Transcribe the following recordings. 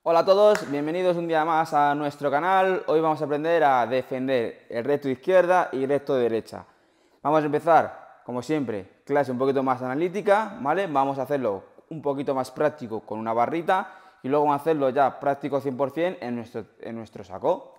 Hola a todos, bienvenidos un día más a nuestro canal. Hoy vamos a aprender a defender el recto de izquierda y el recto de derecha. Vamos a empezar, como siempre, clase un poquito más analítica, ¿vale? Vamos a hacerlo un poquito más práctico con una barrita y luego vamos a hacerlo ya práctico 100% en nuestro saco.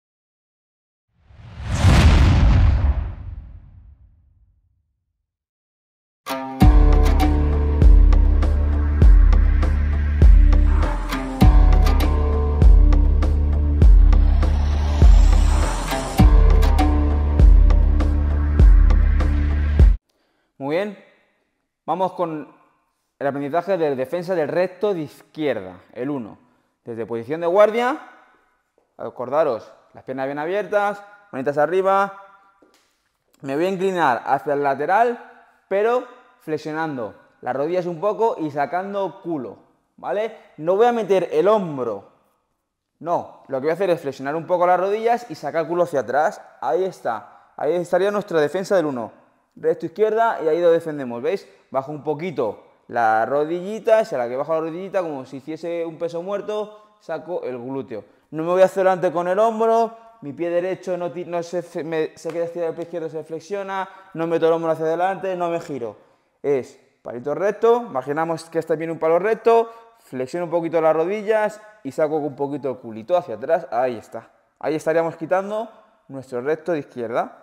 Muy bien, vamos con el aprendizaje de defensa del recto de izquierda, el 1. Desde posición de guardia, acordaros, las piernas bien abiertas, manitas arriba. Me voy a inclinar hacia el lateral, pero flexionando las rodillas un poco y sacando culo, ¿vale? No voy a meter el hombro, no, lo que voy a hacer es flexionar un poco las rodillas y sacar culo hacia atrás. Ahí está, ahí estaría nuestra defensa del 1. Recto, izquierda y ahí lo defendemos, ¿veis? Bajo un poquito la rodillita, si a la que bajo la rodillita como si hiciese un peso muerto, saco el glúteo. No me voy hacia adelante con el hombro, mi pie derecho no se queda estirado, el pie izquierdo se flexiona, no meto el hombro hacia adelante, no me giro. Es palito recto, imaginamos que está bien un palo recto, flexiono un poquito las rodillas y saco un poquito el culito hacia atrás, ahí está. Ahí estaríamos quitando nuestro recto de izquierda.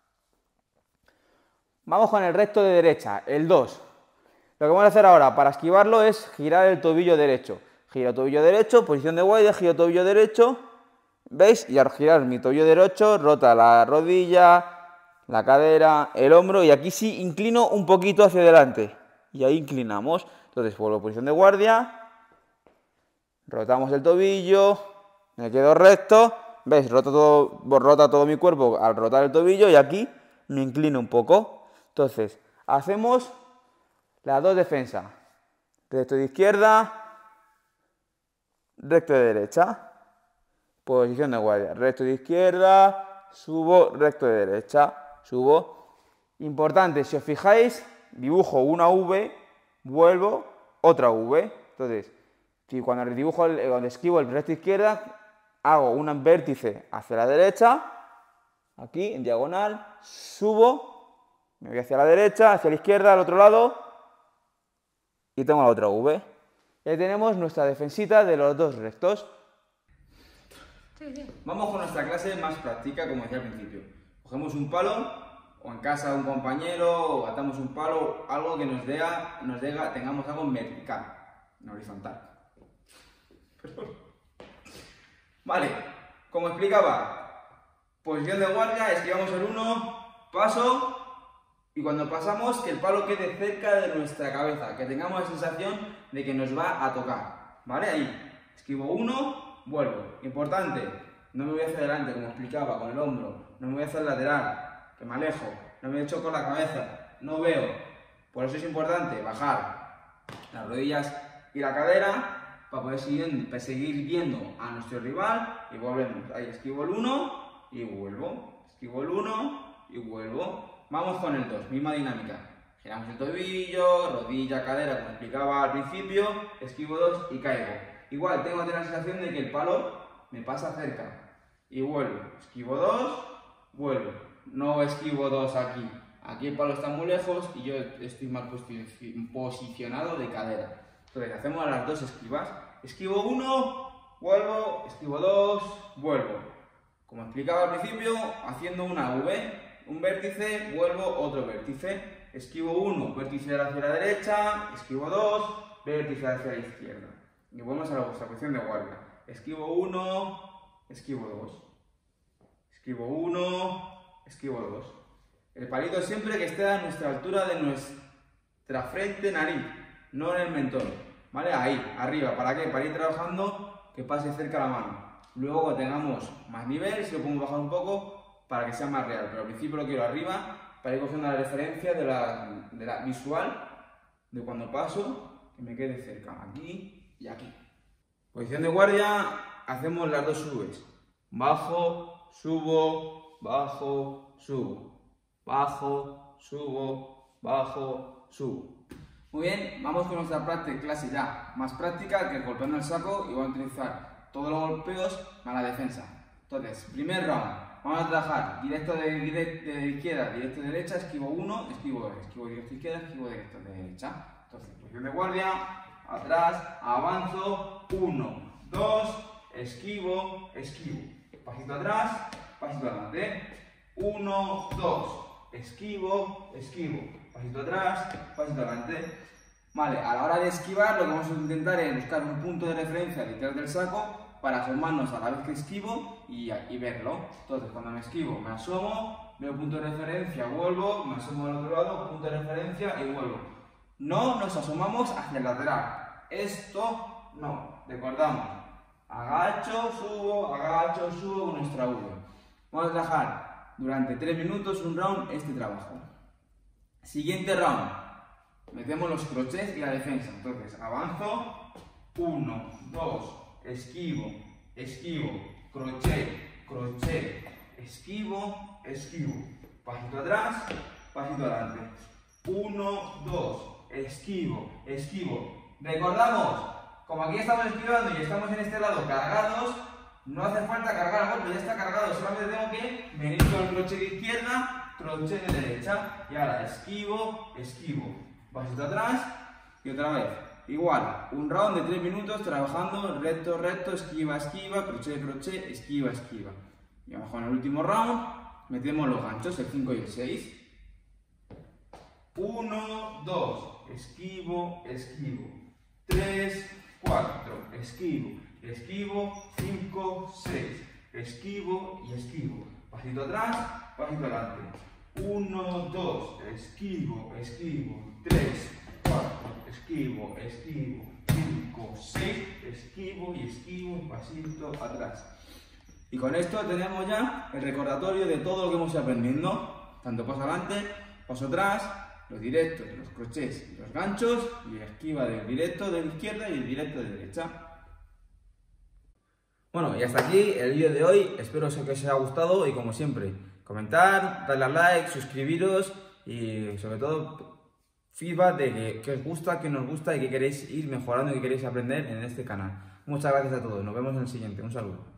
Vamos con el recto de derecha, el 2. Lo que vamos a hacer ahora para esquivarlo es girar el tobillo derecho. Giro tobillo derecho, posición de guardia, giro tobillo derecho. ¿Veis? Y al girar mi tobillo derecho, rota la rodilla, la cadera, el hombro y aquí sí inclino un poquito hacia adelante. Y ahí inclinamos. Entonces vuelvo a posición de guardia. Rotamos el tobillo, me quedo recto. ¿Veis? Rota todo mi cuerpo al rotar el tobillo y aquí me inclino un poco. Entonces, hacemos las dos defensas. Recto de izquierda, recto de derecha. Posición de guardia. Recto de izquierda, subo, recto de derecha, subo. Importante, si os fijáis, dibujo una V, vuelvo, otra V. Entonces, si cuando esquivo el recto de izquierda, hago un vértice hacia la derecha, aquí en diagonal, subo. Me voy hacia la derecha, hacia la izquierda, al otro lado y tengo la otra V. Y ahí tenemos nuestra defensita de los dos rectos. Vamos con nuestra clase más práctica, como decía al principio. Cogemos un palo, o en casa un compañero, o atamos un palo, algo que tengamos algo en vertical, en horizontal. Vale, como explicaba, posición de guardia, esquivamos el 1, paso. Y cuando pasamos, que el palo quede cerca de nuestra cabeza, que tengamos la sensación de que nos va a tocar, ¿vale? Ahí, esquivo 1, vuelvo. Importante, no me voy hacia adelante, como explicaba, con el hombro, no me voy hacia el lateral, que me alejo, no me echo con la cabeza, no veo. Por eso es importante bajar las rodillas y la cadera para poder seguir viendo a nuestro rival y volvemos. Ahí, esquivo el 1 y vuelvo, esquivo el 1 y vuelvo. Vamos con el 2, misma dinámica. Giramos el tobillo, rodilla, cadera, como explicaba al principio, esquivo 2 y caigo. Igual, tengo que tener la sensación de que el palo me pasa cerca. Y vuelvo. Esquivo 2, vuelvo. No esquivo 2 aquí. Aquí el palo está muy lejos y yo estoy mal posicionado de cadera. Entonces, hacemos las dos esquivas. Esquivo 1, vuelvo, esquivo 2, vuelvo. Como explicaba al principio, haciendo una V. Un vértice, vuelvo, otro vértice. Esquivo 1, vértice hacia la derecha. Esquivo 2, vértice hacia la izquierda. Y volvemos a nuestra posición de guardia. Esquivo 1, esquivo 2. Esquivo 1, esquivo 2. El palito siempre que esté a nuestra altura de nuestra frente, nariz, no en el mentón. ¿Vale? Ahí, arriba. ¿Para qué? Para ir trabajando que pase cerca la mano. Luego, cuando tengamos más nivel, si lo podemos bajar un poco, para que sea más real, pero al principio lo quiero arriba para ir cogiendo la referencia de la visual de cuando paso, que me quede cerca, aquí y aquí. Posición de guardia, hacemos las dos subes. Bajo, subo, bajo, subo. Bajo, subo, bajo, subo. Muy bien, vamos con nuestra clase ya más práctica, que golpeando el saco y voy a utilizar todos los golpeos para la defensa. Entonces, primer round, vamos a trabajar directo de izquierda, directo de derecha, esquivo 1, esquivo 2, esquivo directo de izquierda, esquivo directo de derecha. Entonces, posición de guardia, atrás, avanzo, 1, 2, esquivo, esquivo. Pasito atrás, pasito adelante. 1, 2, esquivo, esquivo. Pasito atrás, pasito adelante. Vale, a la hora de esquivar lo que vamos a intentar es buscar un punto de referencia detrás del saco para asomarnos a la vez que esquivo y verlo. Entonces, cuando me esquivo, me asomo, veo punto de referencia, vuelvo, me asomo al otro lado, punto de referencia y vuelvo. No nos asomamos hacia el lateral. Esto no, recordamos. Agacho, subo con nuestra V. Vamos a trabajar durante 3 minutos, un round, este trabajo. Siguiente round. Metemos los crochets y la defensa. Entonces, avanzo, 1, 2, esquivo, esquivo, crochet, crochet, esquivo, esquivo. Pasito atrás, pasito adelante. 1, 2, esquivo, esquivo. Recordamos, como aquí estamos esquivando y estamos en este lado cargados, no hace falta cargar el golpe, ya está cargado, solamente tengo que venir con el crochet de izquierda, crochet de derecha, y ahora esquivo, esquivo, pasito atrás y otra vez. Igual, un round de 3 minutos trabajando recto, recto, esquiva, esquiva, crochet, crochet, esquiva, esquiva. Y abajo en el último round metemos los ganchos, el 5 y el 6. 1, 2, esquivo, esquivo. 3, 4, esquivo, esquivo, 5, 6, esquivo y esquivo. Pasito atrás, pasito adelante. 1, 2, esquivo, esquivo. 3, 4, esquivo, esquivo. 5, 6, esquivo y esquivo, pasito atrás. Y con esto tenemos ya el recordatorio de todo lo que hemos ido aprendiendo. Tanto paso adelante, paso atrás, los directos, los crochets y los ganchos, y la esquiva del directo de la izquierda y el directo de derecha. Bueno, y hasta aquí el vídeo de hoy. Espero que os haya gustado y, como siempre, comentar, darle a like, suscribiros y sobre todo feedback de que os gusta, que nos gusta y que queréis ir mejorando y que queréis aprender en este canal. Muchas gracias a todos, nos vemos en el siguiente. Un saludo.